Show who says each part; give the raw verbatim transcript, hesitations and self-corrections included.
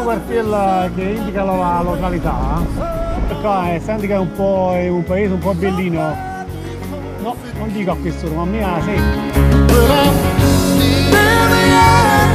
Speaker 1: quartiere che indica la località, e qua eh, senti che è un po' è un paese un po' bellino. No, non dico a questo, ma a me la sento.